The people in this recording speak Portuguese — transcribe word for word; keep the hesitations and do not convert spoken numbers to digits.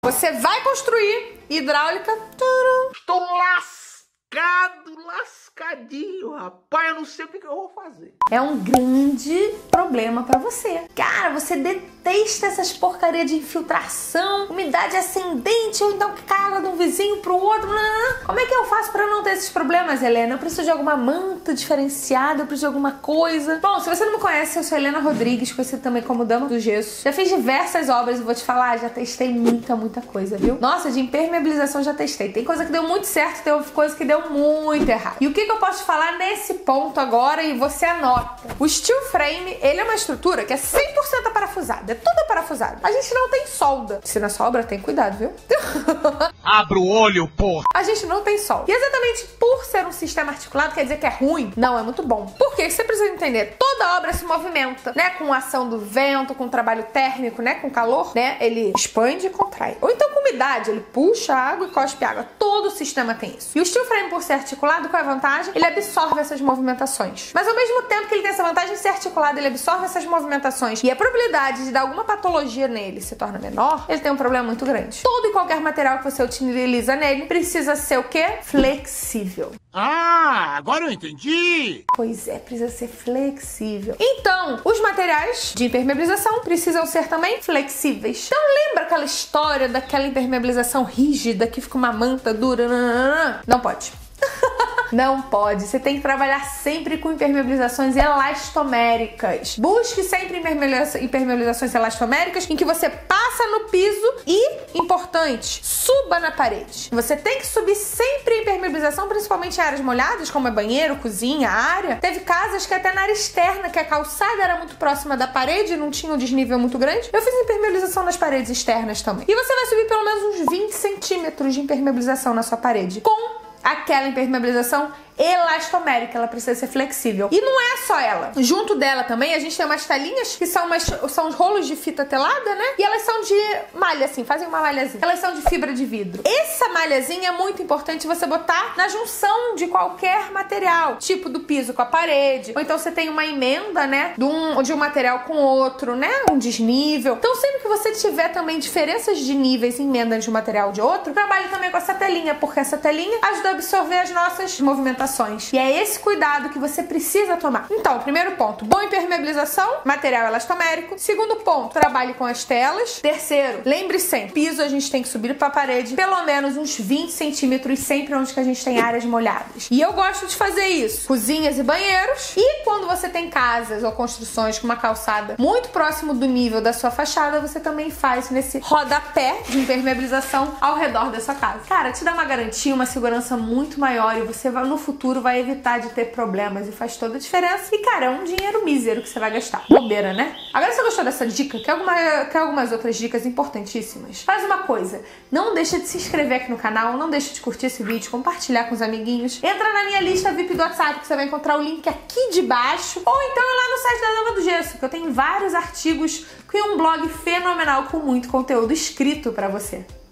Você vai construir hidráulica. Tcharam. Estou lascado, lascadinho, rapaz. Eu não sei o que, que eu vou fazer. É um grande problema pra você. Cara, você detesta essas porcarias de infiltração, umidade ascendente, ou então que cai água de um vizinho pro outro. Como é que eu faço pra não ter esses problemas, Helena? Eu preciso de alguma manta diferenciada, eu preciso de alguma coisa. Bom, se você não me conhece, eu sou Helena Rodrigues, conhecida também como Dama do Gesso. Já fiz diversas obras e vou te falar, já testei muita, muita coisa, viu? Nossa, de impermeabilização já testei. Tem coisa que deu muito certo, tem coisa que deu muito errado. E o que, que eu posso te falar nesse ponto agora e você anota? O steel frame, ele é uma estrutura que é cem por cento parafusada, é tudo parafusado. A gente não tem solda. Se na sua obra, tem cuidado, viu? Abra o olho, porra! A gente não tem solda. E exatamente por ser um sistema articulado, quer dizer que é ruim? Não, é muito bom. Por quê? Você precisa entender, toda obra se movimenta, né? Com a ação do vento, com o trabalho térmico, né? Com calor, né? Ele expande e contrai. Ou então com umidade, ele puxa água e cospe água. Todo o sistema tem isso. E o steel frame, por ser articulado, qual é a vantagem? Ele absorve essas movimentações. Mas ao mesmo tempo que ele tem essa vantagem de ser articulado, ele absorve essas movimentações e a probabilidade de dar alguma patologia nele se torna menor, ele tem um problema muito grande. Todo e qualquer material que você utiliza nele precisa ser o quê? Flexível. Ah, agora eu entendi! Pois é, precisa ser flexível. Então, os materiais de impermeabilização precisam ser também flexíveis. Então lembra aquela história daquela impermeabilização rígida que fica uma manta dura? Não pode. Não pode. Você tem que trabalhar sempre com impermeabilizações elastoméricas. Busque sempre impermeabilizações elastoméricas em que você passa no piso e, importante, suba na parede. Você tem que subir sempre a impermeabilização, principalmente em áreas molhadas, como é banheiro, cozinha, área. Teve casas que até na área externa, que a calçada era muito próxima da parede e não tinha um desnível muito grande, eu fiz impermeabilização nas paredes externas também. E você vai subir pelo menos uns vinte centímetros de impermeabilização na sua parede, com aquela impermeabilização elastomérica, ela precisa ser flexível. E não é só ela. Junto dela também a gente tem umas telinhas que são, umas, são os rolos de fita telada, né? E elas são de malha, assim, fazem uma malhazinha. Elas são de fibra de vidro. Essa malhazinha é muito importante você botar na junção de qualquer material, tipo do piso com a parede, ou então você tem uma emenda, né? De um, de um material com outro, né? Um desnível. Então sempre que você tiver também diferenças de níveis em emenda de um material de outro, trabalhe também com essa telinha, porque essa telinha ajuda a absorver as nossas movimentações. E é esse cuidado que você precisa tomar. Então, primeiro ponto, boa impermeabilização, material elastomérico. Segundo ponto, trabalhe com as telas. Terceiro, lembre sempre, piso a gente tem que subir para a parede pelo menos uns vinte centímetros, sempre onde que a gente tem áreas molhadas. E eu gosto de fazer isso, cozinhas e banheiros. E quando você tem casas ou construções com uma calçada muito próximo do nível da sua fachada, você também faz nesse rodapé de impermeabilização ao redor da sua casa. Cara, te dá uma garantia, uma segurança muito maior e você vai no futuro futuro vai evitar de ter problemas e faz toda a diferença. E, cara, é um dinheiro mísero que você vai gastar. Bobeira, né? Agora, se você gostou dessa dica, quer, alguma, quer algumas outras dicas importantíssimas? Faz uma coisa, não deixa de se inscrever aqui no canal, não deixa de curtir esse vídeo, compartilhar com os amiguinhos. Entra na minha lista V I P do WhatsApp, que você vai encontrar o link aqui de baixo. Ou então é lá no site da Dama do Gesso, que eu tenho vários artigos e um blog fenomenal com muito conteúdo escrito pra você.